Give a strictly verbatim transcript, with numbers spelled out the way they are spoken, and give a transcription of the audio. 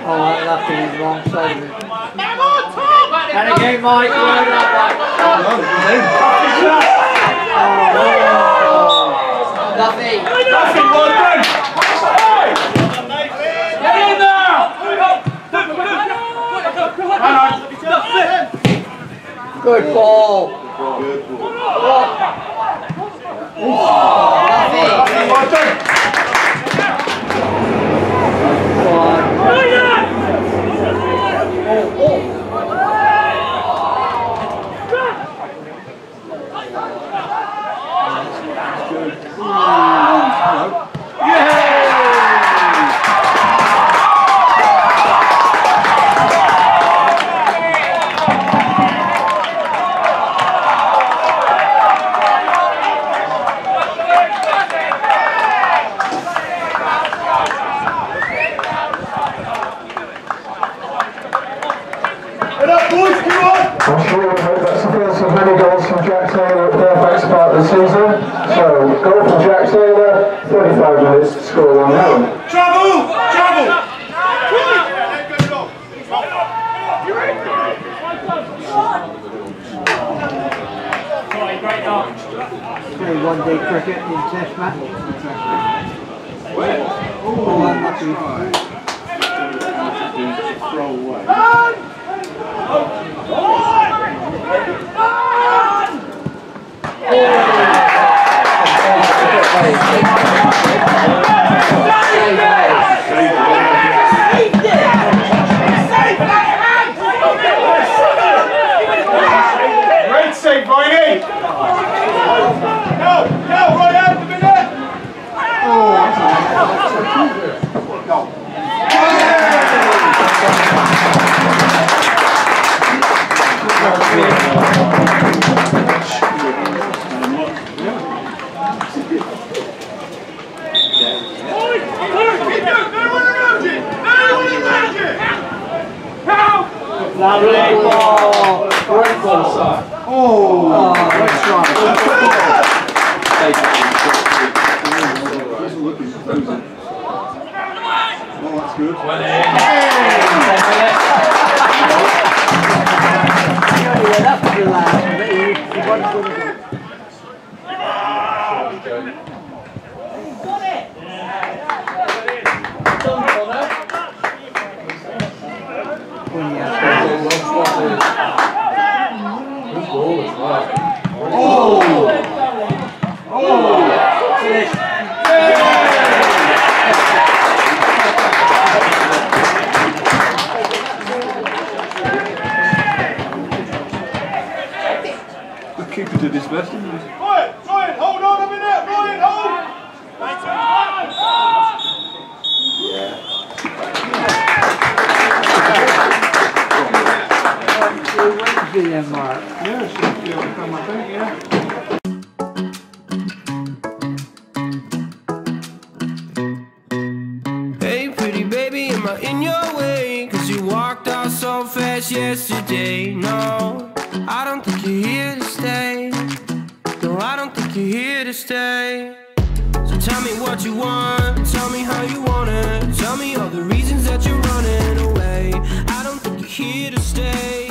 Oh, lucky, he's wrong side of it. And again, Mike, well done, Mike. Oh, Duffy. Duffy, well done. Get in there. Good ball. Good ball. Oh, Duffy. Well done. I'm sure we hope that's the first of many goals from Jack Taylor at Fairfax Park this season. So, goal from Jack Taylor, thirty-five minutes to score one nil. Trouble! Trouble! Play one day cricket in test match. Oh, unlucky. Throw away. Great save, Viney! No, no, right out of the minute! Oh, that's a no. Lovely ball. Great ball, sir. Oh, Oh, great strike. Oh, that's good. Yeah, that's the last bit. He wasn't going to do. The keeper did his best, didn't he? Ryan, Ryan, hold on a minute! Ryan, hold! Wednesday then, Mark. Yeah, should be able to come, I think, yeah. Hey pretty baby, am I in your way? Cause you walked out so fast yesterday. No, I don't think you're here to stay. No, I don't think you're here to stay. So tell me what you want, tell me how you want it. Tell me all the reasons that you're running away. I don't think you're here to stay.